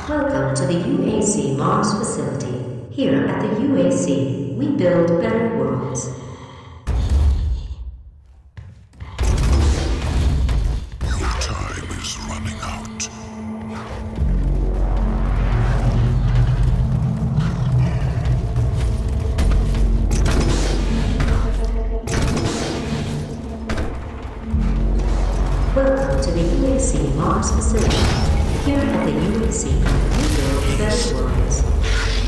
Welcome to the UAC Mars facility. Here at the UAC, we build better worlds. Your time is running out. Welcome to the UAC Mars facility. Here at the UAC, we build better worlds.